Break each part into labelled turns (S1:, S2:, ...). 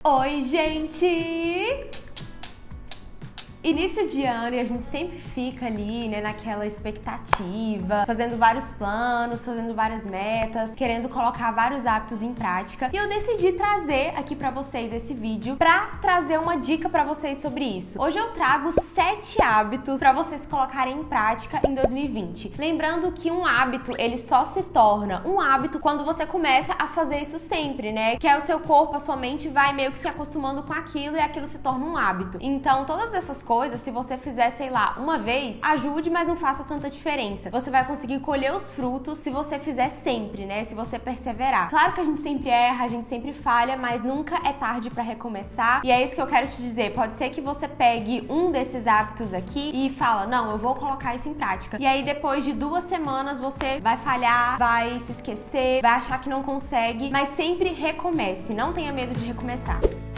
S1: Oi, gente! Início de ano e a gente sempre fica ali, né, naquela expectativa, fazendo vários planos, fazendo várias metas, querendo colocar vários hábitos em prática. E eu decidi trazer aqui pra vocês esse vídeo pra trazer uma dica pra vocês sobre isso. Hoje eu trago 7 hábitos pra vocês colocarem em prática em 2020. Lembrando que um hábito, ele só se torna um hábito quando você começa a fazer isso sempre, né? Que é o seu corpo, a sua mente vai meio que se acostumando com aquilo e aquilo se torna um hábito. Então, todas essas coisas, se você fizer, sei lá, uma vez, ajude, mas não faça tanta diferença. Você vai conseguir colher os frutos se você fizer sempre, né? Se você perseverar. Claro que a gente sempre erra, a gente sempre falha, mas nunca é tarde pra recomeçar. E é isso que eu quero te dizer. Pode ser que você pegue um desses hábitos aqui e fala, não, eu vou colocar isso em prática. E aí, depois de 2 semanas, você vai falhar, vai se esquecer, vai achar que não consegue, mas sempre recomece. Não tenha medo de recomeçar.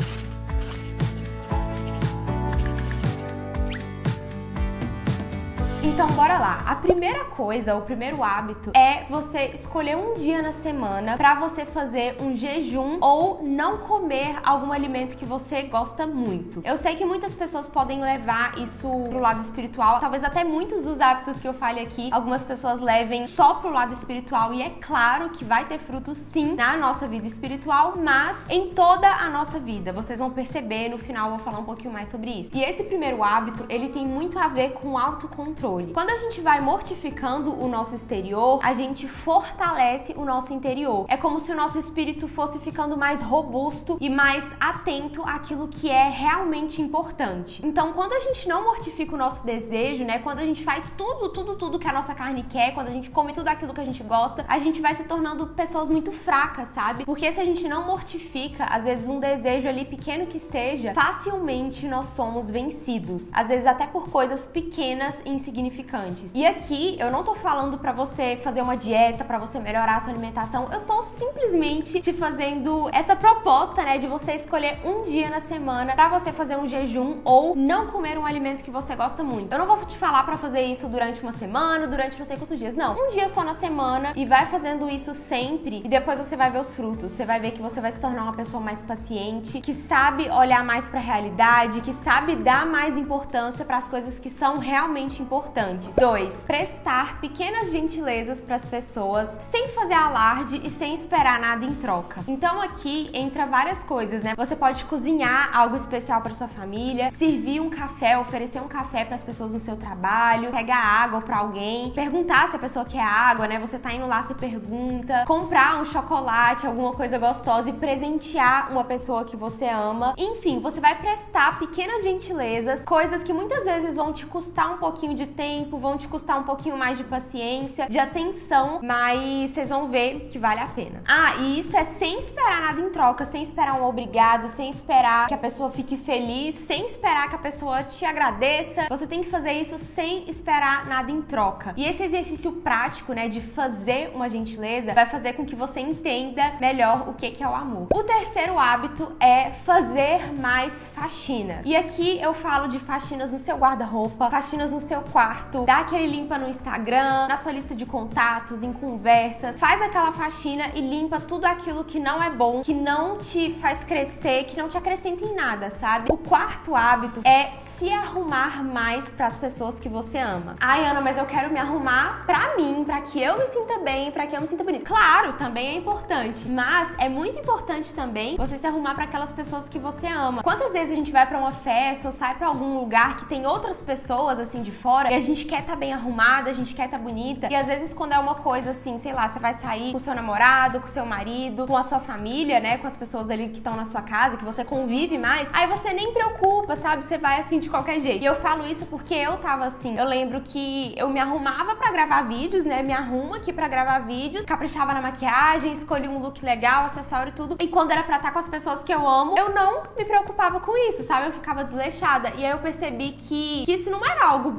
S1: Então, bora lá. A primeira coisa, o primeiro hábito é você escolher um dia na semana pra você fazer um jejum ou não comer algum alimento que você gosta muito. Eu sei que muitas pessoas podem levar isso pro lado espiritual, talvez até muitos dos hábitos que eu falei aqui, algumas pessoas levem só pro lado espiritual e é claro que vai ter frutos sim na nossa vida espiritual, mas em toda a nossa vida. Vocês vão perceber, no final eu vou falar um pouquinho mais sobre isso. E esse primeiro hábito, ele tem muito a ver com autocontrole. Quando a gente vai mortificando o nosso exterior, a gente fortalece o nosso interior. É como se o nosso espírito fosse ficando mais robusto e mais atento àquilo que é realmente importante. Então, quando a gente não mortifica o nosso desejo, né? Quando a gente faz tudo que a nossa carne quer, quando a gente come tudo aquilo que a gente gosta, a gente vai se tornando pessoas muito fracas, sabe? Porque se a gente não mortifica, às vezes um desejo ali pequeno que seja, facilmente nós somos vencidos. Às vezes até por coisas pequenas e insignificantes. E aqui eu não tô falando pra você fazer uma dieta, pra você melhorar a sua alimentação, eu tô simplesmente te fazendo essa proposta, né, de você escolher um dia na semana pra você fazer um jejum ou não comer um alimento que você gosta muito. Eu não vou te falar pra fazer isso durante uma semana, durante não sei quantos dias, não. Um dia só na semana e vai fazendo isso sempre e depois você vai ver os frutos. Você vai ver que você vai se tornar uma pessoa mais paciente, que sabe olhar mais pra realidade, que sabe dar mais importância pras coisas que são realmente importantes. 2. Prestar pequenas gentilezas para as pessoas sem fazer alarde e sem esperar nada em troca. Então aqui entra várias coisas, né? Você pode cozinhar algo especial para sua família, servir um café, oferecer um café para as pessoas no seu trabalho, pegar água para alguém, perguntar se a pessoa quer água, né? Você tá indo lá, você pergunta, comprar um chocolate, alguma coisa gostosa e presentear uma pessoa que você ama. Enfim, você vai prestar pequenas gentilezas, coisas que muitas vezes vão te custar um pouquinho de tempo, vão te custar um pouquinho mais de paciência, de atenção, mas vocês vão ver que vale a pena. Ah, e isso é sem esperar nada em troca, sem esperar um obrigado, sem esperar que a pessoa fique feliz, sem esperar que a pessoa te agradeça. Você tem que fazer isso sem esperar nada em troca. E esse exercício prático, né, de fazer uma gentileza, vai fazer com que você entenda melhor o que é o amor. O terceiro hábito é fazer mais faxina. E aqui eu falo de faxinas no seu guarda-roupa, faxinas no seu quarto, dá aquele limpa no Instagram, na sua lista de contatos, em conversas, faz aquela faxina e limpa tudo aquilo que não é bom, que não te faz crescer, que não te acrescenta em nada, sabe? O quarto hábito é se arrumar mais para as pessoas que você ama. Ai, Ana, mas eu quero me arrumar pra mim, pra que eu me sinta bem, pra que eu me sinta bonita. Claro, também é importante, mas é muito importante também você se arrumar para aquelas pessoas que você ama. Quantas vezes a gente vai pra uma festa ou sai pra algum lugar que tem outras pessoas assim de fora e a gente quer estar bem arrumada, a gente quer estar bonita. E às vezes quando é uma coisa assim, sei lá, você vai sair com o seu namorado, com o seu marido, com a sua família, né, com as pessoas ali que estão na sua casa, que você convive mais, aí você nem preocupa, sabe? Você vai assim de qualquer jeito. E eu falo isso porque eu tava assim, eu lembro que eu me arrumava pra gravar vídeos, né, me arrumo aqui pra gravar vídeos, caprichava na maquiagem, escolhi um look legal, acessório e tudo. E quando era pra estar com as pessoas que eu amo, eu não me preocupava com isso, sabe? Eu ficava desleixada. E aí eu percebi que isso não era algo bom, que eu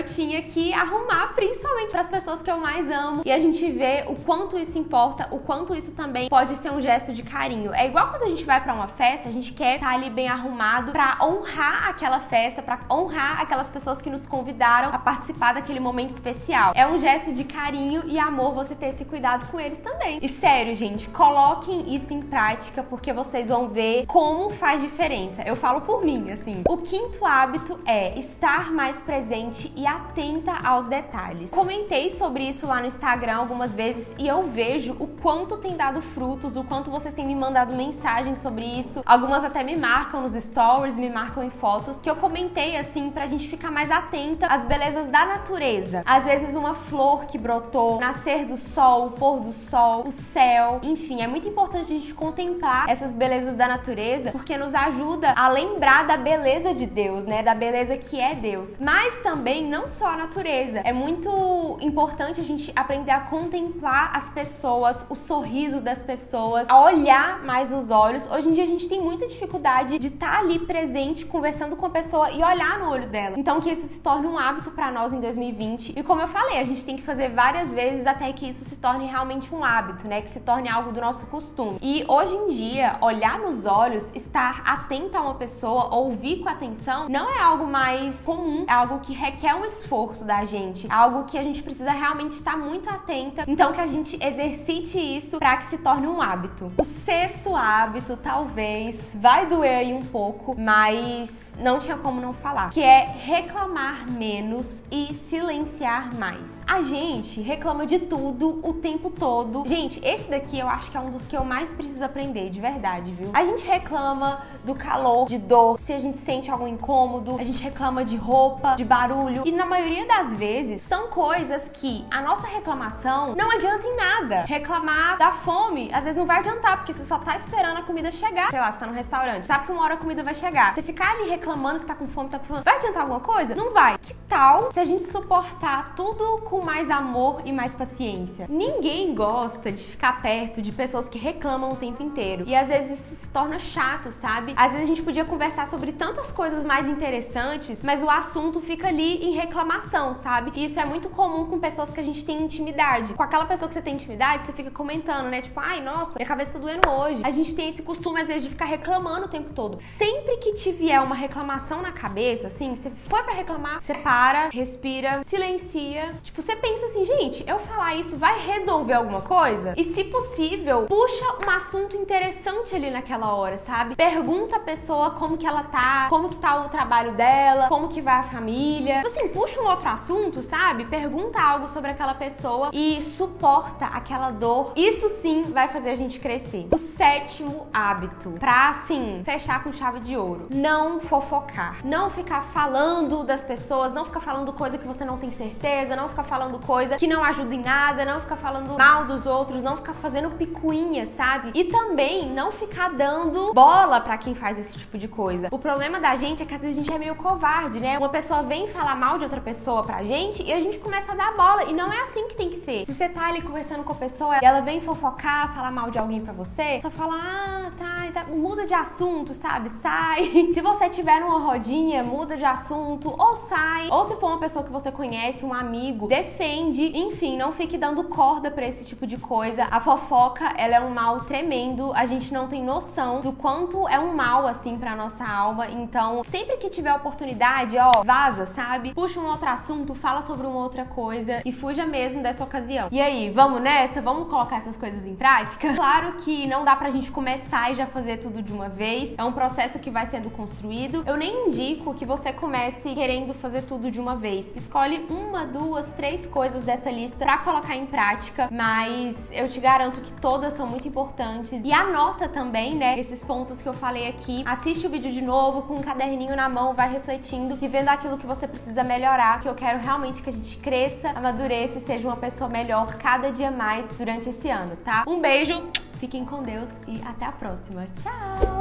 S1: tinha que arrumar, principalmente para as pessoas que eu mais amo. E a gente vê o quanto isso importa, o quanto isso também pode ser um gesto de carinho. É igual quando a gente vai para uma festa, a gente quer estar ali bem arrumado para honrar aquela festa, para honrar aquelas pessoas que nos convidaram a participar daquele momento especial. É um gesto de carinho e amor você ter esse cuidado com eles também. E sério, gente, coloquem isso em prática porque vocês vão ver como faz diferença. Eu falo por mim, assim. O quinto hábito é estar mais presente e atenta aos detalhes. Comentei sobre isso lá no Instagram algumas vezes e eu vejo o quanto tem dado frutos, o quanto vocês têm me mandado mensagens sobre isso. Algumas até me marcam nos stories, me marcam em fotos, que eu comentei assim pra gente ficar mais atenta às belezas da natureza. Às vezes uma flor que brotou, nascer do sol, o pôr do sol, o céu, enfim, é muito importante a gente contemplar essas belezas da natureza, porque nos ajuda a lembrar da beleza de Deus, né? Da beleza que é Deus. Mas também não só a natureza. É muito importante a gente aprender a contemplar as pessoas, o sorriso das pessoas, a olhar mais nos olhos. Hoje em dia a gente tem muita dificuldade de estar ali presente, conversando com a pessoa e olhar no olho dela. Então que isso se torne um hábito pra nós em 2020. E como eu falei, a gente tem que fazer várias vezes até que isso se torne realmente um hábito, né? Que se torne algo do nosso costume. E hoje em dia, olhar nos olhos, estar atenta a uma pessoa, ouvir com atenção, não é algo mais comum, é algo que requer um esforço da gente, é algo que a gente precisa realmente estar muito atenta. Então que a gente exercite isso para que se torne um hábito. O sexto hábito, talvez, vai doer aí um pouco, mas não tinha como não falar, que é reclamar menos e silenciar mais. A gente reclama de tudo o tempo todo. Gente, esse daqui eu acho que é um dos que eu mais preciso aprender, de verdade, viu? A gente reclama do calor, de dor, se a gente sente algum incômodo, a gente reclama de roupa, de barulho, e na maioria das vezes são coisas que a nossa reclamação não adianta em nada. Reclamar da fome, às vezes não vai adiantar, porque você só tá esperando a comida chegar. Sei lá, você tá no restaurante, sabe que uma hora a comida vai chegar. Você ficar ali reclamando que tá com fome, vai adiantar alguma coisa? Não vai. Que tal se a gente suportar tudo com mais amor e mais paciência? Ninguém gosta de ficar perto de pessoas que reclamam o tempo inteiro. E às vezes isso se torna chato, sabe? Às vezes a gente podia conversar sobre tantas coisas mais interessantes, mas o assunto fica ali em reclamação, sabe? E isso é muito comum com pessoas que a gente tem intimidade. Com aquela pessoa que você tem intimidade, você fica comentando, né? Tipo, ai, nossa, minha cabeça tá doendo hoje. A gente tem esse costume, às vezes, de ficar reclamando o tempo todo. Sempre que te vier uma reclamação na cabeça, assim, você foi pra reclamar, você para, respira, silencia. Tipo, você pensa assim, gente, eu falar isso vai resolver alguma coisa? E se possível, puxa um assunto interessante ali naquela hora, sabe? Pergunta a pessoa como que ela tá, como que tá o trabalho dela, como que vai a família. Tipo assim, puxa um outro assunto, sabe? Pergunta algo sobre aquela pessoa e suporta aquela dor. Isso sim vai fazer a gente crescer. O sétimo hábito, pra assim, fechar com chave de ouro: não fofocar. Não ficar falando das pessoas, não ficar falando coisa que você não tem certeza, não ficar falando coisa que não ajuda em nada, não ficar falando mal dos outros, não ficar fazendo picuinha, sabe? E também não ficar dando bola pra quem faz esse tipo de coisa. O problema da gente é que às vezes a gente é meio covarde, né? Uma pessoa vem falar mal de outra pessoa pra gente e a gente começa a dar bola, e não é assim que tem que ser. Se você tá ali conversando com a pessoa e ela vem fofocar, falar mal de alguém pra você, só fala, tá, muda de assunto, sabe? Sai. Se você tiver numa rodinha, muda de assunto, ou sai. Ou se for uma pessoa que você conhece, um amigo, defende. Enfim, não fique dando corda pra esse tipo de coisa. A fofoca, ela é um mal tremendo. A gente não tem noção do quanto é um mal, assim, pra nossa alma. Então, sempre que tiver oportunidade, ó, vaza, sabe? Puxa um outro assunto, fala sobre uma outra coisa e fuja mesmo dessa ocasião. E aí, vamos nessa? Vamos colocar essas coisas em prática? Claro que não dá pra gente começar e já fazer tudo de uma vez. É um processo que vai sendo construído. Eu nem indico que você comece querendo fazer tudo de uma vez. Escolhe uma, duas, três coisas dessa lista pra colocar em prática, mas eu te garanto que todas são muito importantes. E anota também, né, esses pontos que eu falei aqui. Assiste o vídeo de novo com um caderninho na mão, vai refletindo e vendo aquilo que você precisa melhorar, que eu quero realmente que a gente cresça, amadureça e seja uma pessoa melhor cada dia mais durante esse ano, tá? Um beijo, fiquem com Deus e até a próxima. Tchau!